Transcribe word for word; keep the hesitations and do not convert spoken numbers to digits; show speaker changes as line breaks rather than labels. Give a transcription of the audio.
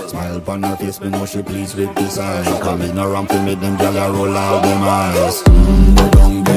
Smile upon her face, me know she pleased with this eye. Come in around to make them gyal a roll out them eyes. Mm, go down,